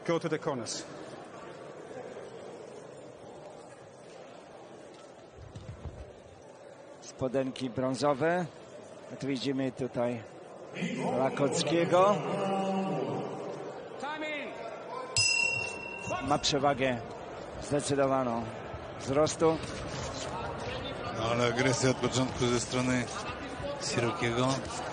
go to the corners. Spodenki brązowe. Tu widzimy tutaj Lakockiego. Ma przewagę zdecydowaną wzrostu. No, ale agresja od początku ze strony Sirokiego.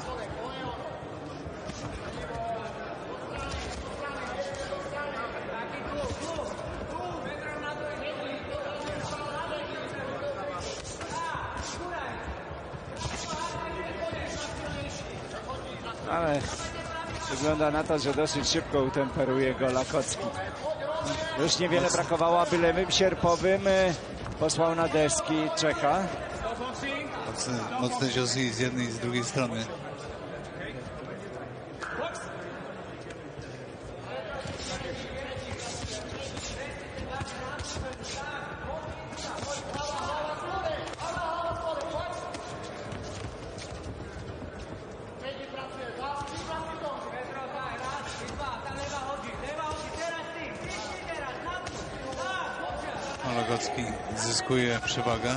Ale wygląda na to, że dosyć szybko utemperuje go Lakocki. Już niewiele brakowało, aby lewym sierpowym posłał na deski Czeka. Mocne ciosy z jednej i z drugiej strony. Lakocki zyskuje przewagę.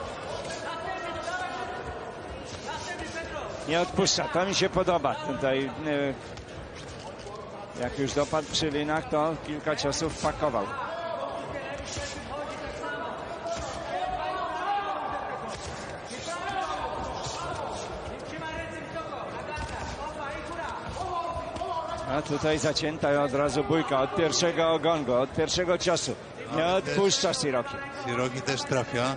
Nie odpuszcza, to mi się podoba. Tutaj jak już dopadł przy linach, to kilka ciosów pakował. A tutaj zacięta od razu bójka od pierwszego ogongu, od pierwszego ciosu. Nie odpuszcza Siroki. Siroki też trafia.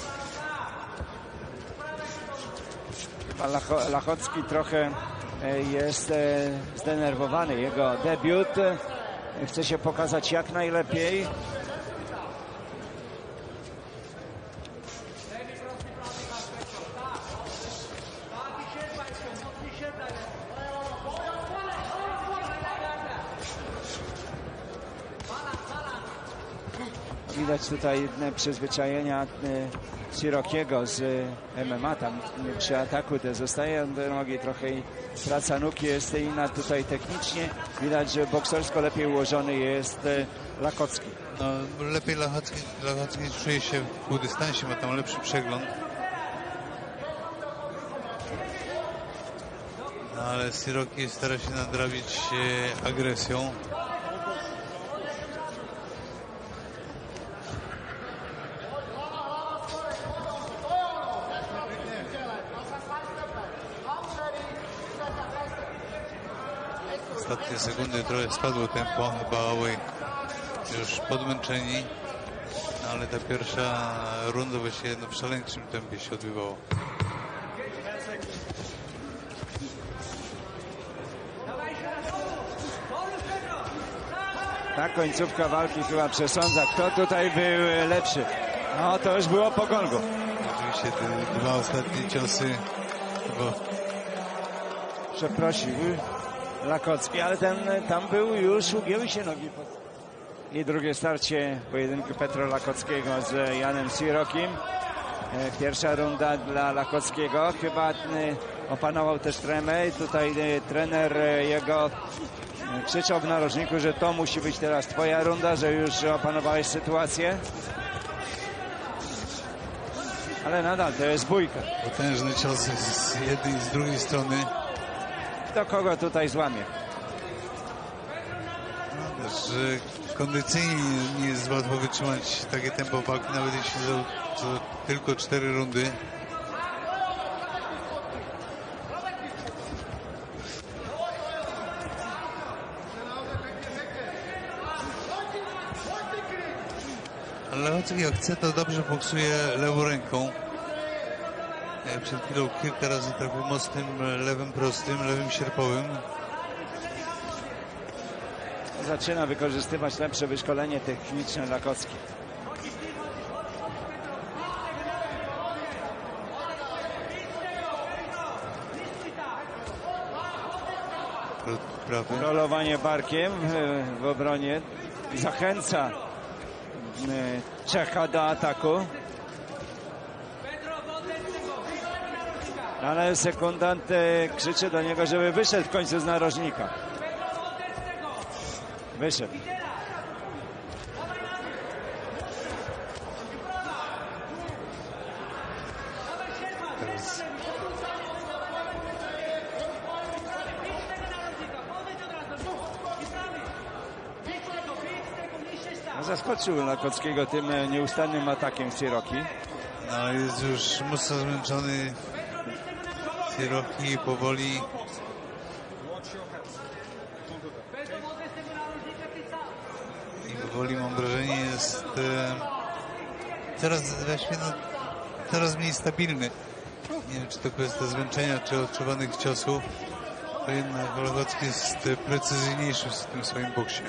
Lachocki trochę jest zdenerwowany. Jego debiut chce się pokazać jak najlepiej. Widać tutaj przyzwyczajenia Sirokiego z MMA. Tam przy ataku te zostaje do nogi, trochę praca nóg jest inna tutaj technicznie. Widać, że boksersko lepiej ułożony jest Lakocki. No, lepiej Lakocki czuje się w półdystansie, ma tam lepszy przegląd. No, ale Siroki stara się nadrabić agresją. Ostatnie sekundy trochę spadło tempo, chyba Away już podmęczeni, ale ta pierwsza runda właściwie w szaleńczym tempie się odbywała. Ta końcówka walki chyba przesądza, kto tutaj był lepszy. No to już było po gongu. Oczywiście te dwa ostatnie ciosy chyba... Przeprosił Lakocki, ale tam był już, ugięły się nogi. I drugie starcie pojedynku Petro Lakockiego z Janem Sirokim. Pierwsza runda dla Lakockiego. Chyba opanował też tremę i tutaj trener jego krzyczał w narożniku, że to musi być teraz twoja runda, że już opanowałeś sytuację. Ale nadal to jest bójka. Potężne ciosy z jednej i z drugiej strony. Kto kogo tutaj złamie? No, też kondycyjnie nie jest łatwo wytrzymać takie tempo walki, nawet jeśli to tylko 4 rundy. Ale Lakocki jak chce, to dobrze boksuje lewą ręką. Przed chwilą kilka razy trafił mocnym lewym prostym, lewym sierpowym. Zaczyna wykorzystywać lepsze wyszkolenie techniczne Lakocki. Rolowanie barkiem w obronie. Zachęca Czeka do ataku. Ale sekundant krzyczy do niego, żeby wyszedł w końcu z narożnika. Wyszedł. Teraz Zaskoczył Lakockiego tym nieustannym atakiem Siroki. no, jest już mocno zmęczony Siroki powoli. I powoli, mam wrażenie, jest coraz mniej stabilny. Nie wiem, czy to kwestia zmęczenia, czy odczuwanych ciosów. To jednak Lakocki jest precyzyjniejszy w tym swoim boksie.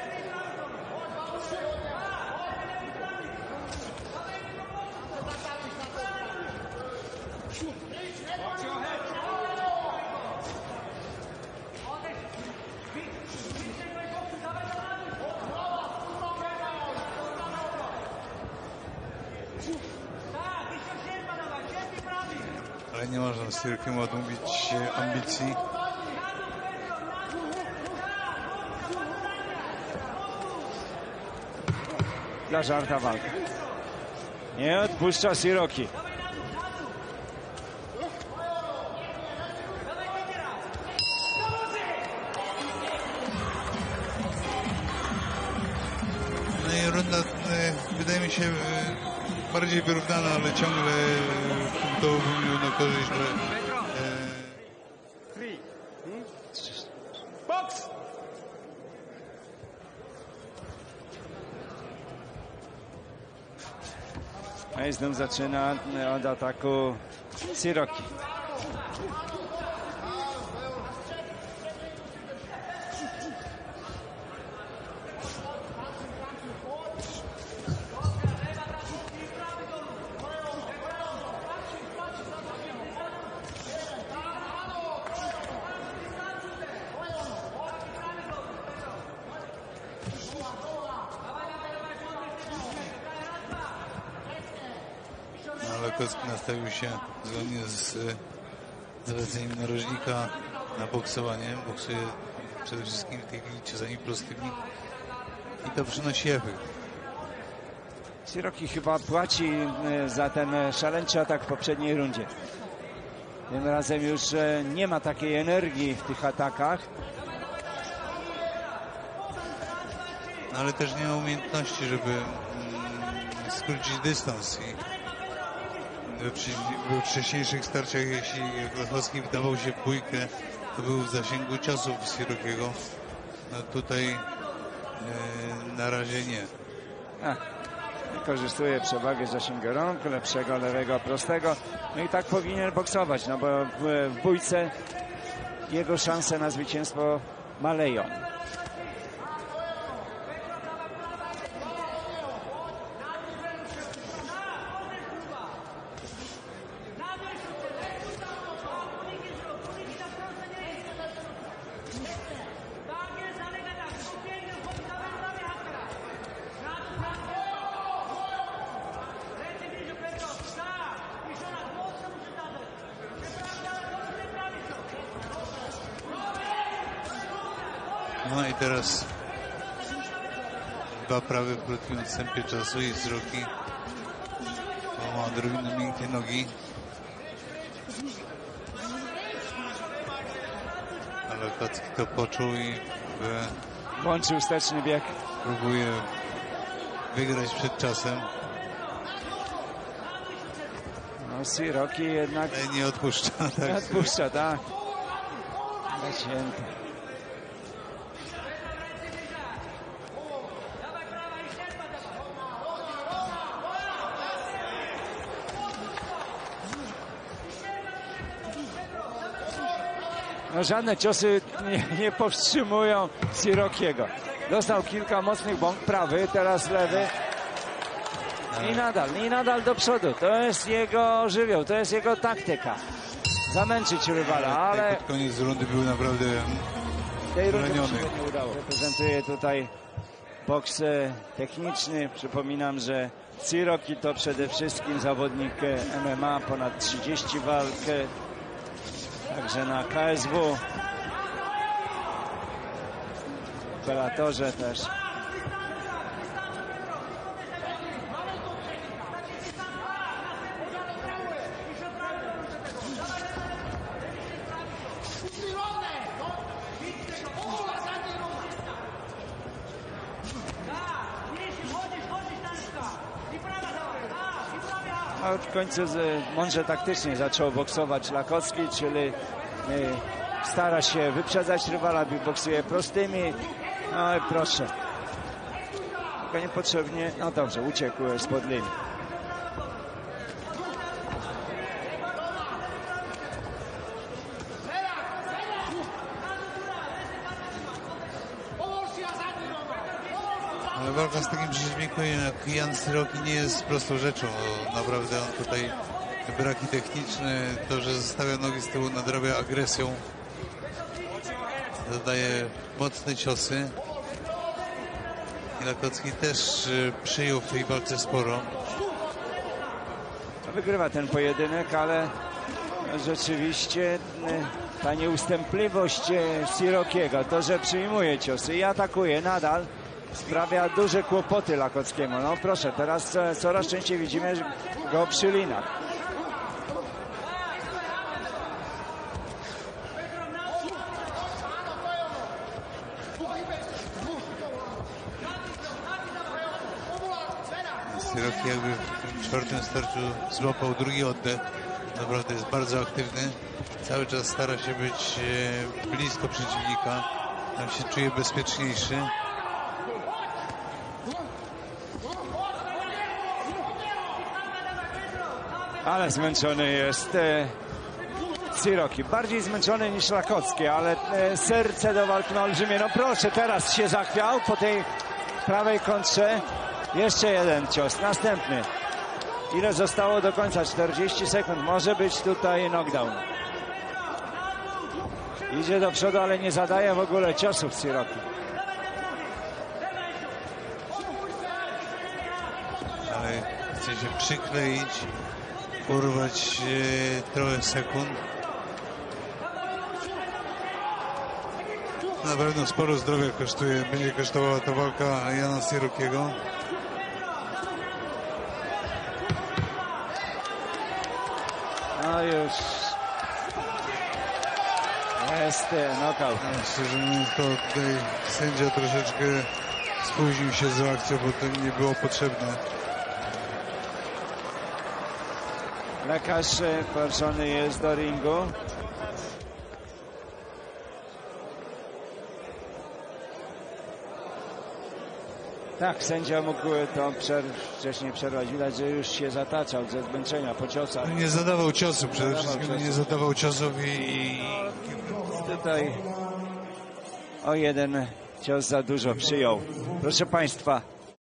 Ale nie można z Sirokiem odmówić ambicji. Dla żarta walka. Nie odpuszcza Siroki. No i runda wydaje mi się bardziej wyrównana, ale ciągle punktowo był na korzyść. Box! A i znów zaczyna od ataku Siroki. Lakocki nastawił się zgodnie z zaleceniem narożnika na boksowanie. Boksuje przede wszystkim w tej chwili ciosami prostymi i to przynosi efekt. Siroki chyba płaci za ten szaleńczy atak w poprzedniej rundzie. Tym razem już nie ma takiej energii w tych atakach. No, ale też nie ma umiejętności, żeby skrócić dystans. I we wcześniejszych starciach, jeśli Lakocki wdawał się w bójkę, to był w zasięgu ciosów Sirokiego. No tutaj na razie nie. Wykorzystuje przewagę zasięgu rąk, lepszego lewego, prostego. No i tak powinien boksować, no bo w bójce jego szanse na zwycięstwo maleją. No i teraz dwa prawe w krótkim odstępie czasu i Siroki ma odrobinę miękkie nogi. Ale Lakocki to poczuł i Włączył wsteczny bieg. próbuje wygrać przed czasem. No Siroki jednak Nie odpuszcza. Tak. nie odpuszcza, tak. Zacięty. No żadne ciosy nie powstrzymują Sirokiego. Dostał kilka mocnych bąk, prawy, teraz lewy. I nadal do przodu. To jest jego żywioł, to jest jego taktyka. Zamęczyć rywala, ale Pod koniec rundy był naprawdę tej rundy zraniony. się nie udało. Reprezentuje tutaj boks techniczny. Przypominam, że Siroki to przede wszystkim zawodnik MMA, ponad 30 walk. Także na KSW. Bellatorze też. A w końcu mądrze taktycznie zaczął boksować Lakocki, czyli stara się wyprzedzać rywala, boksuje prostymi. No i proszę. Tylko niepotrzebnie, no dobrze, uciekł spod linii. Ale walka z takim przeciwnikiem jak Jan Siroki nie jest prostą rzeczą. Naprawdę on tutaj braki techniczne, to, że zostawia nogi z tyłu, nadrabia agresją. Zadaje mocne ciosy. I Lakocki też przyjął w tej walce sporo. Wygrywa ten pojedynek, ale rzeczywiście ta nieustępliwość Sirokiego, to, że przyjmuje ciosy i atakuje nadal, sprawia duże kłopoty Lakockiemu. No proszę, teraz coraz częściej widzimy go przy linach. Siroki jakby w czwartym starciu złapał drugi oddech. Naprawdę jest bardzo aktywny. Cały czas stara się być blisko przeciwnika. Tam się czuje bezpieczniejszy. Ale zmęczony jest Siroki. Bardziej zmęczony niż Lakocki, ale serce do walki ma olbrzymie. No proszę, teraz się zachwiał po tej prawej kontrze. Jeszcze jeden cios, następny. Ile zostało do końca? 40 sekund. Może być tutaj knockdown. Idzie do przodu, ale nie zadaje w ogóle ciosów Siroki. Ale chce się przykleić, urwać trochę sekund. Na pewno sporo zdrowia kosztuje, będzie kosztowała ta walka Jana Sirokiego. No już jest knockout. Szczerze mówiąc, to tutaj sędzia troszeczkę spóźnił się z akcją, bo to nie było potrzebne. Lekarz wproszony jest do ringu. Tak, sędzia mógł to wcześniej przerwać. Widać, że już się zataczał ze zmęczenia po ciosach. Nie zadawał ciosu, przede wszystkim nie zadawał ciosów i tutaj o jeden cios za dużo przyjął. Proszę Państwa,